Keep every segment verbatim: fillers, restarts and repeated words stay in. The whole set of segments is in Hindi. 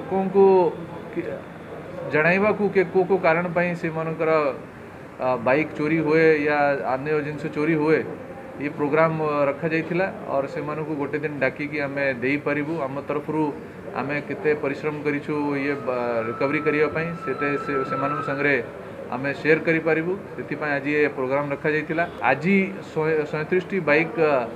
लोकों को जणाइबा को के को को कारण पाई से मनकर बाइक चोरी हुए या अन्य जिनस चोरी हुए ये प्रोग्राम रखा जाइथिला और से मानु को गोटे दिन डाकी कि आमे देई परिबु आम तरफ आमे केते परिश्रम करिछु ये रिकवरी करिया पई सेते से मानु संगरे आमे शेयर करि परिबु सेति पई आज ये प्रोग्राम रखा जाइथिला। आज सैंतीस टी बाइक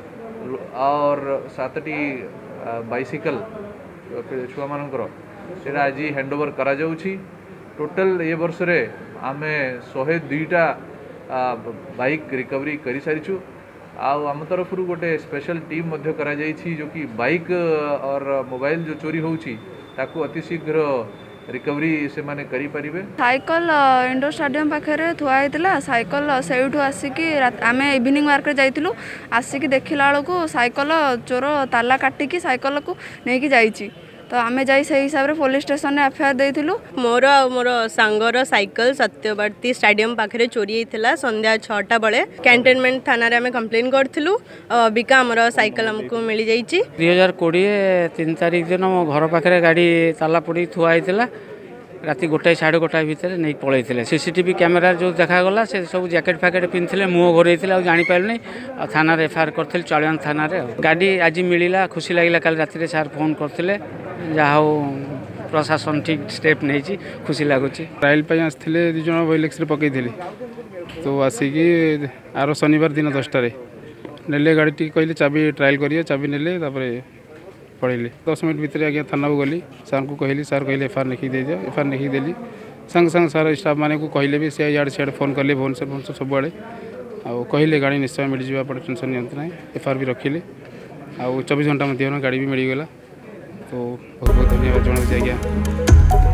और सात टी बाइसिकल छुआ मानकर सेटा आज हैंडओवर करा जाउछि। टोटल ये वर्ष रे आमे सौ दुईटा बाइक रिकवरी करि सारिछु। आम तरफ गोटे स्पेशल टीम मध्य करा जाइछि जो कि बाइक और मोबाइल जो चोरी होउछि ताकू अति शीघ्र रिकवरी से माने करि परिबे। साइकल इंडोर स्टेडियम पाखे थुआ होता साइकल से आसिकी आमे इवनिंग वार्क जाइलु आसिकी देखला बेलू साइकल चोर ताला काटिकी साइकल को लेकिन जाइछि तो आम जा हिसाब से पुलिस स्टेशन में एफआईआर देइथिलु। मोर आ मोर सांगर साइकल सत्यवादी स्टेडियम पाखे चोरी होता संध्या छटा बेले कैंटोनमेंट थाना रे आम कंप्लेन करथिलु बिका हमर साइकल हमको मिल जाइछि। दुई हजार कोड़े तीन तारीख दिन मो घर पाखे गाड़ी ताला पड़ी थुआ होता राति गोटाए साढ़े गोटाए भितर नहीं पलैते सीसीटीवी कैमेरा जो देखागला से सब जैकेट फैकेट पिंधे मुँह घोरे जापारे नहीं थाना एफआईआर करी चलियान थाना गाड़ी आज मिलला खुशी लगे कल राति सार फोन करते जहाँ प्रशासन ठीक स्टेप नहीं खुशी लगुच। ट्रायल आसते दुज वैलेक्स पकई तो आसिकी आर शनिवार दिन दसटार ने गाड़ी कहले चाबी ट्रायल करिए चाबी ने पढ़े दस मिनट भितर आगे थाना को गली सार को कहली सार कहले एफआईआर लिखी दे दिया एफआईआर लिखी देली संग संग सार स्टाफ माने को कहले भी सी इे सियाड़े फोन कले भुवनेश्वर भुवनेश्वर सबुआड़े आउ कहले गाड़ी निश्चय मिल जाए आप टेंशन नियंत्रण ना एफआईआर भी रखिले आउ चौबीस घंटा मध्य गाड़ी भी मिलगला तो बहुत बहुत धन्यवाद जनाऊँ आज्ञा।